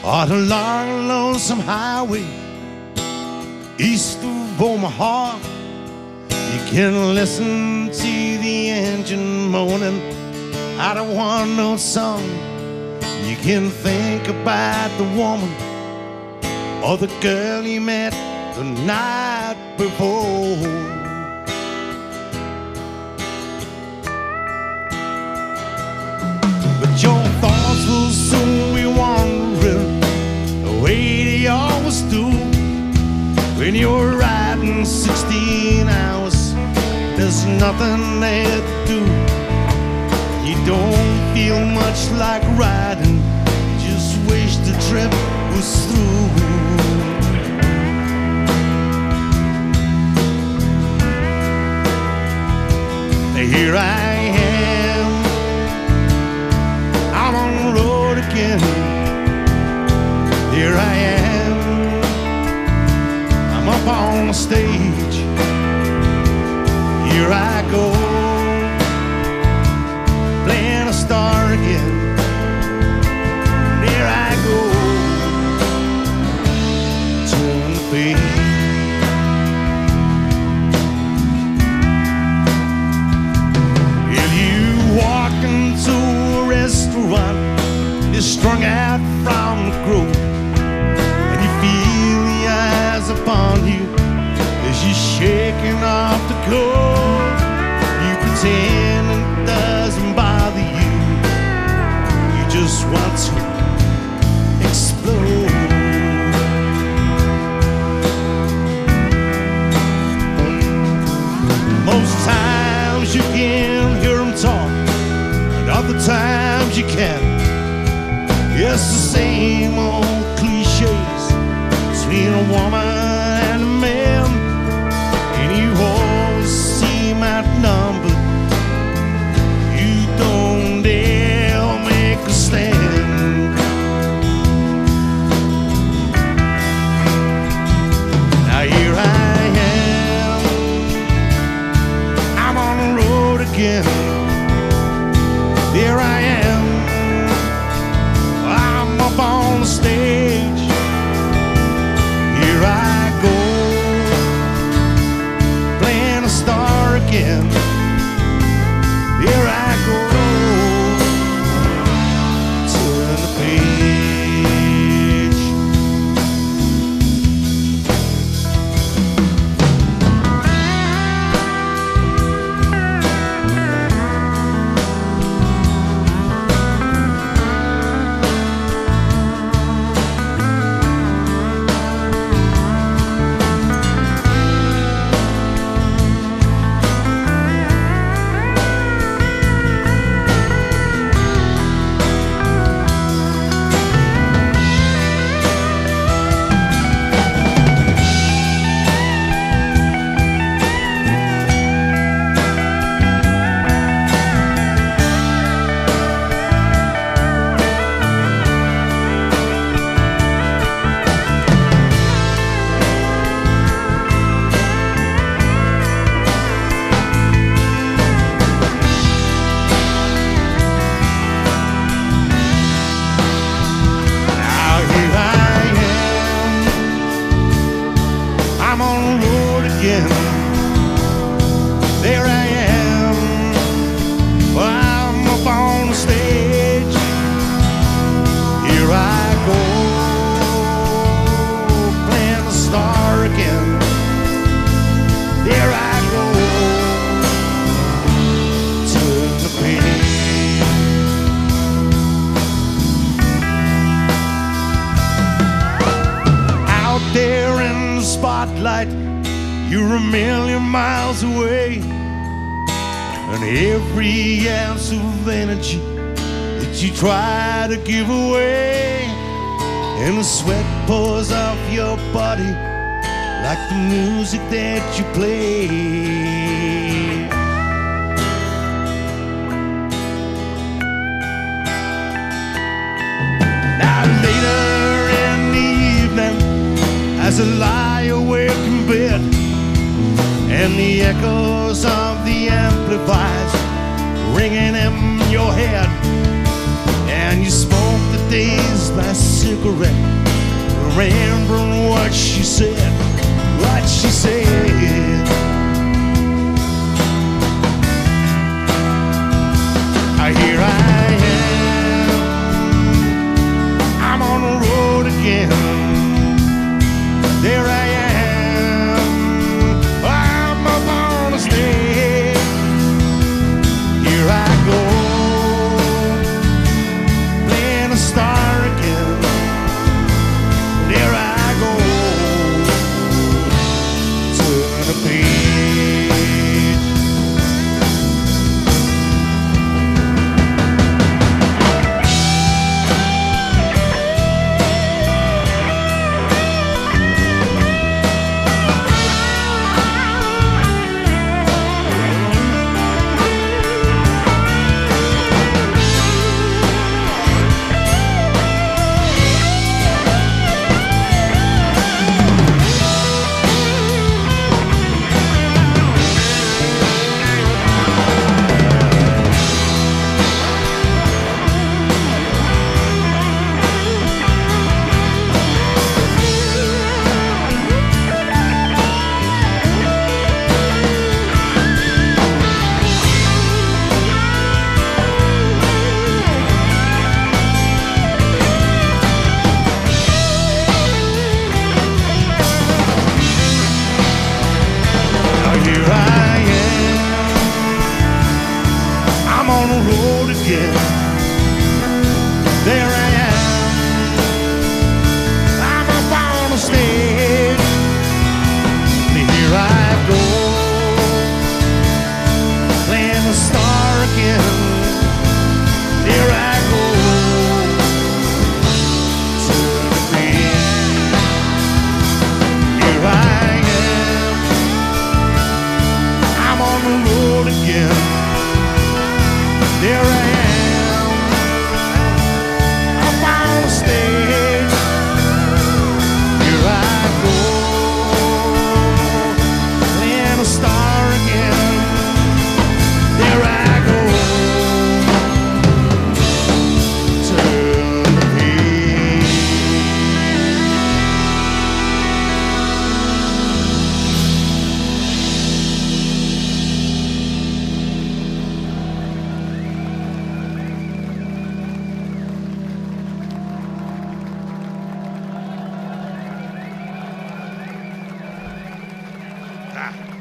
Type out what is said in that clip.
on a long, lonesome highway east of Omaha. You can listen to the engine moaning out a one-note song. You can think about the woman or the girl you met the night before. But your thoughts will soon be wandering the way they always do. When you're riding 16 hours, there's nothing there to do. You don't feel much like riding, just wish the trip was through. Here I am, I'm on the road again. Here I am, I'm up on the stage. Here I go, playing a star again. Here I go, turn the page. Walk into a restaurant, you're strung out from the grove, and you feel the eyes upon you as you're shaking off the cold. You pretend it doesn't bother you, you just want to explode. Most times you can hear them talk, other times you can't. It's the same old cliches between a woman and a man, and you always seem outnumbered. You don't dare make a stand. Now here I am, I'm on the road again. Here I am, I'm up on the stage. Here I go, playing a star again. Here I go, turn the page. There I am, I'm up on the stage. Here I go, playing the star again. There I go, turn the page. Out there in the spotlight, you're a million miles away, and every ounce of energy that you try to give away, and the sweat pours off your body like the music that you play. Now later in the evening, as I lie awake in bed, and the echoes of the amplifiers ringing in your head, and you smoke the days by cigarette, remembering what she said, what she said. Here I am, I'm on the road again. There I am, I'm up on the stage. Here I go, playing a star again. There I go, turn the page. Here I am, I'm on the road again. There I am, I'm up on the stage. Here I go, playing the star again. Here I go, turn the page. Here I am, I'm on the road again. There I am, up on the stage. Here I go, playing a star again. There I go, turn the page. Ah.